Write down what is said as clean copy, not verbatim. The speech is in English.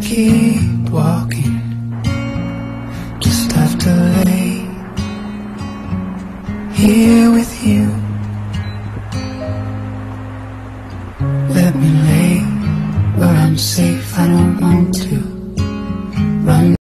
keep walking, just have to lay here with you. Let me lay where I'm safe, I don't want to run